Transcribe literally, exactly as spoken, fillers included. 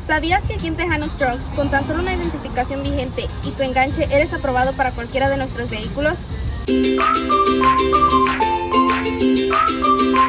¿Sabías que aquí en Tejano Trucks, con tan solo una identificación vigente y tu enganche, eres aprobado para cualquiera de nuestros vehículos?